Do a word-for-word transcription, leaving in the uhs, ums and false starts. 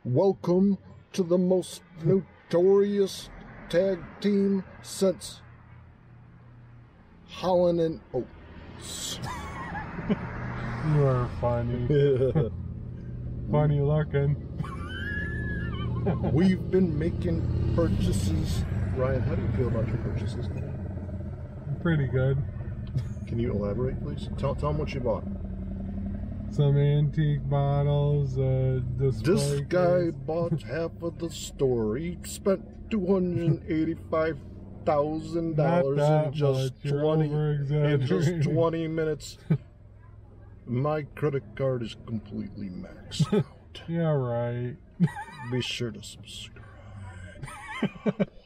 Welcome to the most notorious tag team since Holland and Oates. You are funny. Funny looking. We've been making purchases. Ryan, how do you feel about your purchases? Pretty good. Can you elaborate, please? Tell, tell them what you bought. Some antique bottles, uh, display This guy case. bought half of the store. He spent two hundred eighty-five thousand dollars in just much. You're twenty in just over-exaggerating. twenty minutes. My credit card is completely maxed out. Yeah, right. Be sure to subscribe.